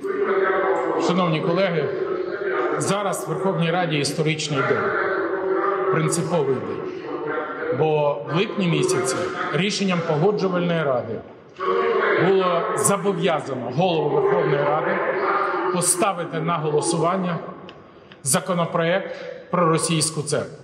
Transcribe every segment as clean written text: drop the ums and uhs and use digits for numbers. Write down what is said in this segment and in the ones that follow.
Шановні колеги, зараз в Верховній Раді історичний день, принциповий день. Бо в липні місяці рішенням Погоджувальної ради було зобов'язано Голову Верховної Ради поставити на голосування законопроект про російську церкву.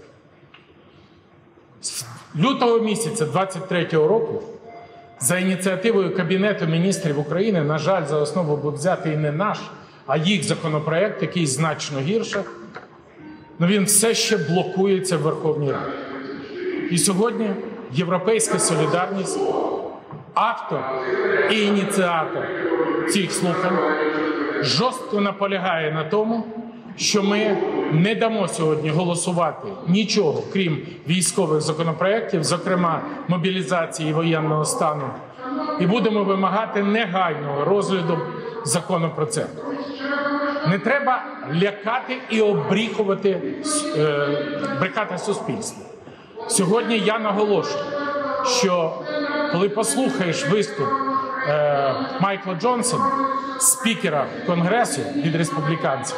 З лютого місяця 2023 року за ініціативою Кабінету міністрів України, на жаль, за основу був взятий не наш, а їх законопроект, який значно гірше, але він все ще блокується в Верховній Раді. І сьогодні Європейська солідарність, автор і ініціатор цих слухань, жорстко наполягає на тому, що ми не дамо сьогодні голосувати нічого, крім військових законопроєктів, зокрема мобілізації і воєнного стану, і будемо вимагати негайного розгляду закону про церкву. Не треба лякати і брехати суспільство. Сьогодні я наголошую, що коли послухаєш виступ Майкла Джонсона, спікера Конгресу від республіканців,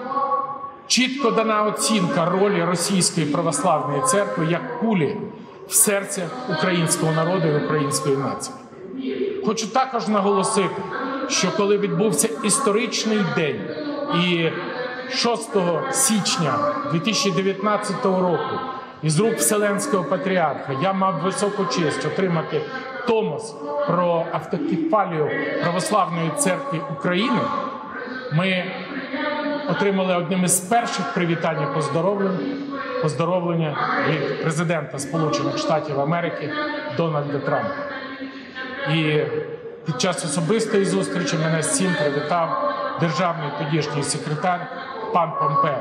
чітко дана оцінка ролі Російської православної церкви як кулі в серці українського народу і української нації. Хочу також наголосити, що коли відбувся історичний день і 6 січня 2019 року із рук Вселенського Патріарха я мав високу честь отримати томос про автокефалію Православної церкви України, ми отримали одним із перших привітань і поздоровлення від президента Сполучених Штатів Америки Дональда Трампа. І під час особистої зустрічі мене з цим привітав державний тодішній секретар пан Помпео.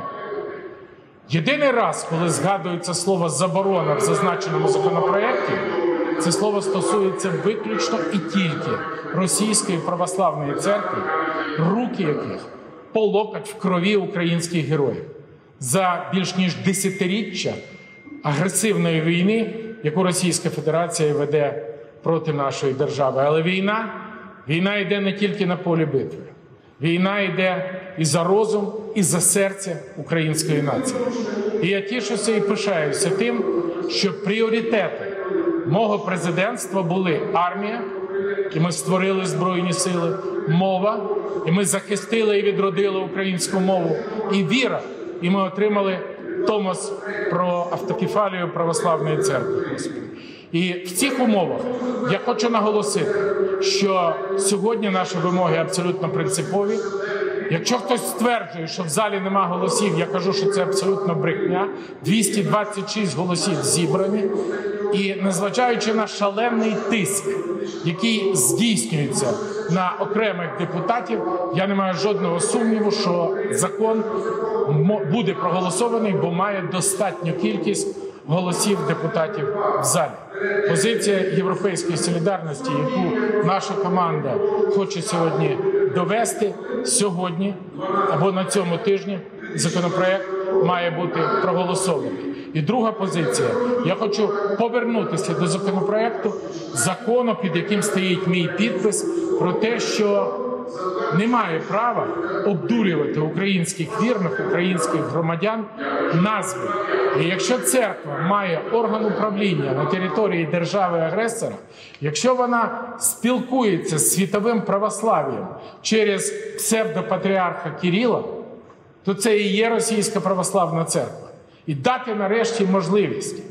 Єдиний раз, коли згадується слово «заборона» в зазначеному законопроєкті, це слово стосується виключно і тільки Російської православної церкви, руки яких по локоть в крові українських героїв за більш ніж десятиріччя агресивної війни, яку Російська Федерація веде проти нашої держави. Але війна йде не тільки на полі битви. Війна йде і за розум, і за серце української нації. І я тішуся і пишаюся тим, що пріоритети мого президентства були армія, і ми створили Збройні Сили, мова, і ми захистили і відродили українську мову, і віра, і ми отримали томос про автокефалію Православної церкви. І в цих умовах я хочу наголосити, що сьогодні наші вимоги абсолютно принципові. Якщо хтось стверджує, що в залі нема голосів, я кажу, що це абсолютно брехня. 226 голосів зібрані. І незважаючи на шалений тиск, який здійснюється на окремих депутатів, я не маю жодного сумніву, що закон буде проголосований, бо має достатню кількість голосів депутатів в залі. Позиція Європейської солідарності, яку наша команда хоче сьогодні довести, сьогодні або на цьому тижні законопроект має бути проголосований. І друга позиція. Я хочу повернутися до законопроекту, закону, під яким стоїть мій підпис, про те, що немає права обдурювати українських вірних, українських громадян назви. І якщо церква має орган управління на території держави-агресора, якщо вона спілкується з світовим православ'ям через псевдопатріарха Кирила, то це і є Російська православна церква. І дати нарешті можливість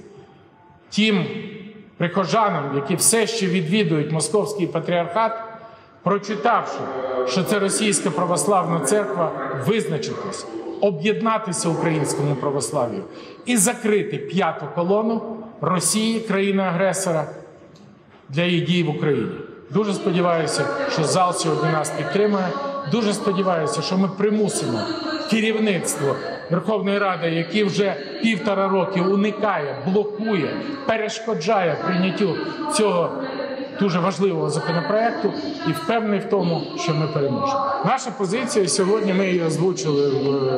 тим прихожанам, які все ще відвідують Московський патріархат, прочитавши, що це Російська православна церква, визначитись, об'єднатися українському православ'ю і закрити п'яту колону Росії, країни-агресора, для її дій в Україні. Дуже сподіваюся, що зал сьогодні нас підтримує. Дуже сподіваюся, що ми примусимо керівництво Верховної Ради, яке вже 1,5 роки уникає, блокує, перешкоджає прийняттю цього дуже важливого законопроекту, і впевнений в тому, що ми переможемо. Наша позиція сьогодні, ми її озвучили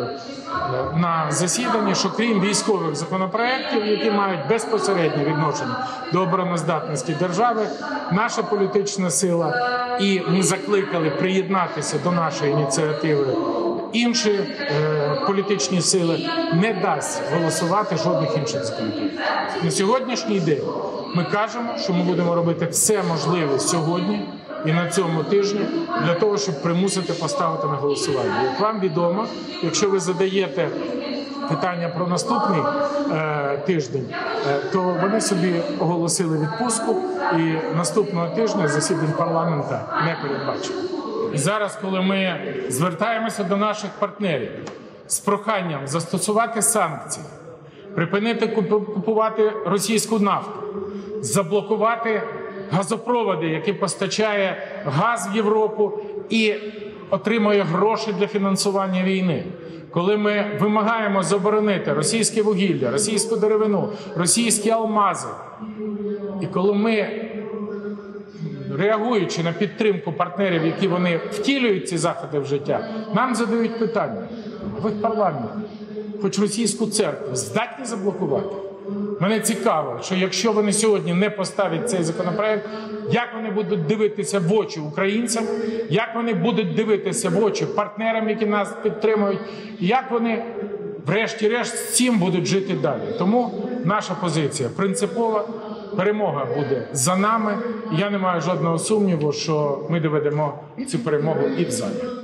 на засіданні, що крім військових законопроєктів, які мають безпосереднє відношення до обороноздатності держави, наша політична сила і ми закликали приєднатися до нашої ініціативи інші політичні сили, не дасть голосувати жодних інших законопроєктів. На сьогоднішній день ми кажемо, що ми будемо робити все можливе сьогодні і на цьому тижні для того, щоб примусити поставити на голосування. Як вам відомо, якщо ви задаєте питання про наступний тиждень, то вони собі оголосили відпустку, і наступного тижня засідань парламенту не передбачено. І зараз, коли ми звертаємося до наших партнерів з проханням застосувати санкції, припинити купувати російську нафту, заблокувати газопроводи, які постачає газ в Європу і отримує гроші для фінансування війни, коли ми вимагаємо заборонити російське вугілля, російську деревину, російські алмази, і коли ми, реагуючи на підтримку партнерів, які вони втілюють ці заходи в життя, нам задають питання: ви в парламенті, хоч російську церкву здатні заблокувати? Мене цікаво, що якщо вони сьогодні не поставлять цей законопроект, як вони будуть дивитися в очі українцям, як вони будуть дивитися в очі партнерам, які нас підтримують, і як вони, врешті-решт, з цим будуть жити далі. Тому наша позиція принципова, перемога буде за нами, і я не маю жодного сумніву, що ми доведемо цю перемогу і в залі.